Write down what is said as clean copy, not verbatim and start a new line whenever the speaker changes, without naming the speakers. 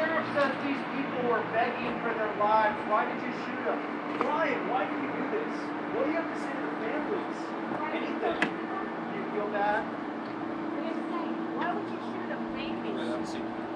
sheriff says these people were begging for their lives. Why did you shoot them?
Brian, why did you do this? What do you have to say to the families? Anything.
You feel bad?
Why would you shoot a baby?
Right, I'm seeing.